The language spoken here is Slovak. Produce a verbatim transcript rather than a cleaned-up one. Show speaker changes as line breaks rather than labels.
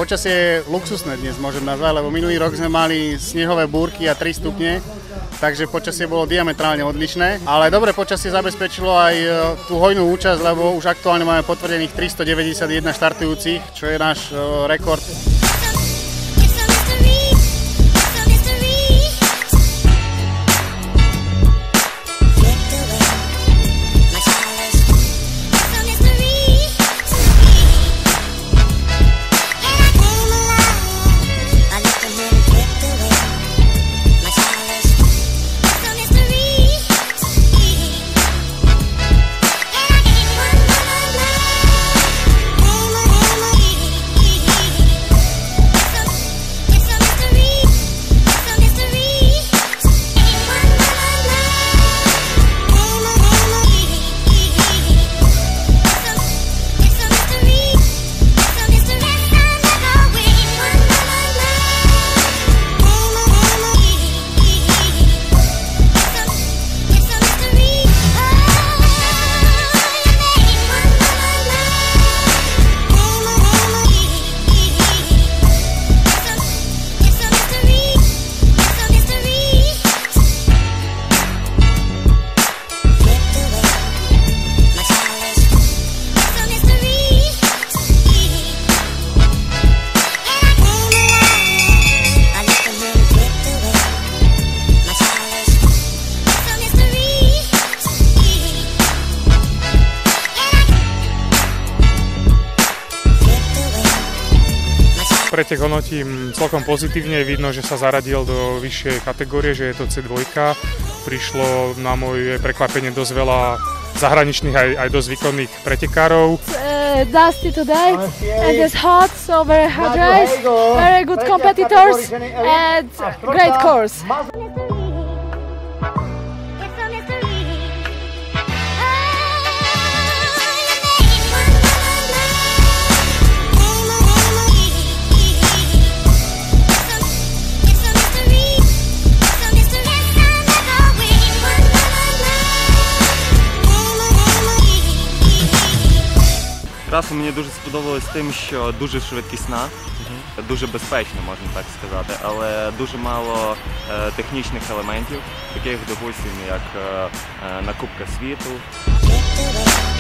počasie je luxusné dnes, môžem nazvať, lebo minulý rok sme mali snehové búrky a tri stupne, takže počasie bolo diametrálne odlišné. Ale dobre počasie zabezpečilo aj tú hojnú účasť, lebo už aktuálne máme potvrdených tristodeväťdesiatjeden štartujúcich, čo je náš rekord.
Pretek hodnotím celkom pozitívne, vidno, že sa zaradil do vyššej kategórie, že je to cé dva. Prišlo na moje prekvapenie dosť veľa zahraničných aj, aj dosť výkonných pretekárov.
Uh, dusty today and it's hot, so very hard race, very good competitors and great course.
Траса мені дуже сподобалась тим, що дуже швидкісна, uh-huh. дуже безпечно, можна так сказати, але дуже мало е, технічних елементів, таких, допустим, як е, на Кубках світу.